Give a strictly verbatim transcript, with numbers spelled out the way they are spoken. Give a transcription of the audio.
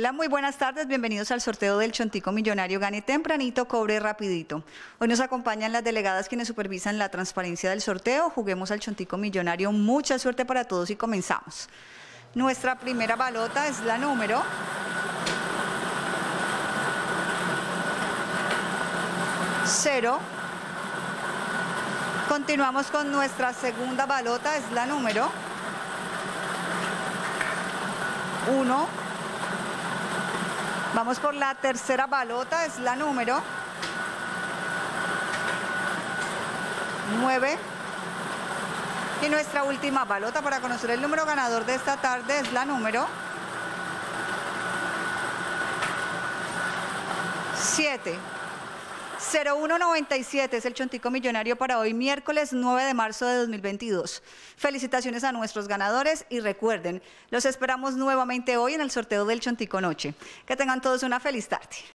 Hola, muy buenas tardes, bienvenidos al sorteo del Chontico Millonario. Gane tempranito, cobre rapidito. Hoy nos acompañan las delegadas quienes supervisan la transparencia del sorteo. Juguemos al Chontico Millonario, mucha suerte para todos y comenzamos. Nuestra primera balota es la número cero. Continuamos con nuestra segunda balota, es la número uno. Vamos por la tercera balota, es la número nueve. Y nuestra última balota para conocer el número ganador de esta tarde es la número siete. cero uno noventa y siete es el Chontico Millonario para hoy, miércoles nueve de marzo de dos mil veintidós. Felicitaciones a nuestros ganadores y recuerden, los esperamos nuevamente hoy en el sorteo del Chontico Noche. Que tengan todos una feliz tarde.